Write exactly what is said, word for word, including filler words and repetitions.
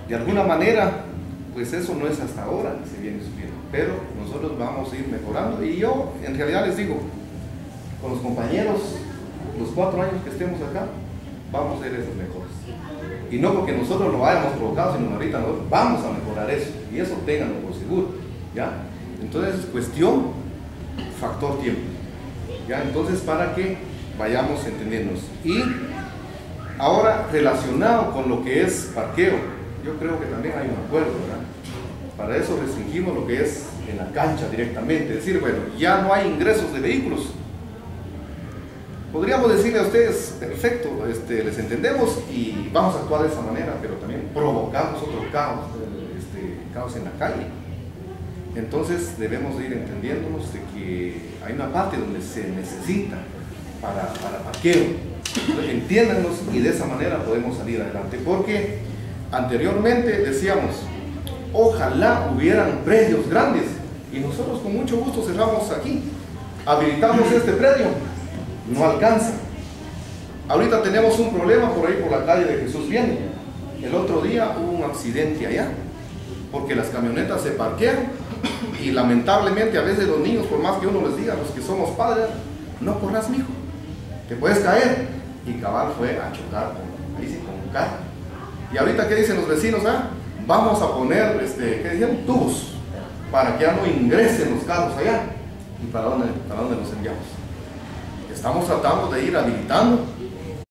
de alguna manera, pues eso no es hasta ahora que se viene subiendo, pero nosotros vamos a ir mejorando. Y yo en realidad les digo, con los compañeros, los cuatro años que estemos acá, vamos a ser esos mejores. Y no porque nosotros lo hayamos provocado, sino ahorita nosotros vamos a mejorar eso, y eso ténganlo por seguro, ¿ya? Entonces es cuestión, factor tiempo, ¿ya? Entonces, para que vayamos entendiéndonos. Y ahora, relacionado con lo que es parqueo, yo creo que también hay un acuerdo, ¿verdad? Para eso restringimos lo que es en la cancha directamente, es decir, bueno, ya no hay ingresos de vehículos. Podríamos decirle a ustedes, perfecto, este, les entendemos y vamos a actuar de esa manera, pero también provocamos otro caos, este, caos en la calle. Entonces debemos de ir entendiéndonos de que hay una parte donde se necesita para, para parqueo. Entonces, entiéndanos, y de esa manera podemos salir adelante, porque anteriormente decíamos, ojalá hubieran predios grandes, y nosotros con mucho gusto cerramos aquí, habilitamos este predio, no alcanza. Ahorita tenemos un problema por ahí por la calle de Jesús Viene. El otro día hubo un accidente allá, porque las camionetas se parquean, y lamentablemente a veces los niños, por más que uno les diga, los que somos padres, no corras, mijo, te puedes caer. Y cabal fue a chocar con, ahí sí, con un carro. Y ahorita, ¿qué dicen los vecinos? Ah? Vamos a poner, este, ¿qué dijeron? Tubos, para que ya no ingresen los carros allá. ¿Y para dónde, para dónde nos enviamos? Estamos tratando de ir habilitando